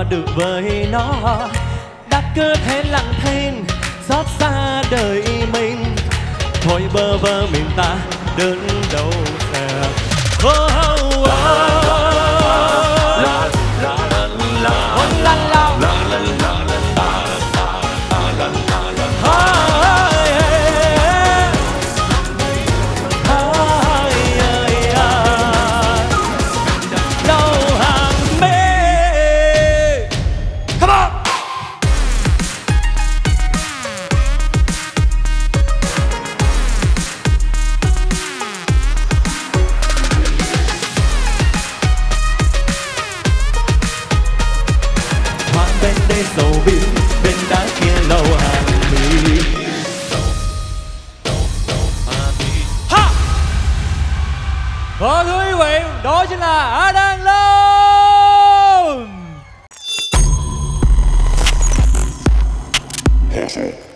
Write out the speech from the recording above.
được với nó, đã cơ thể lặng thinh xót xa đời mình. Thôi bơ vơ mình ta đến đâu xa. Sầu biếng bên đá kia lâu hàng mi. Và thưa quý vị, đó chính là Adam Long.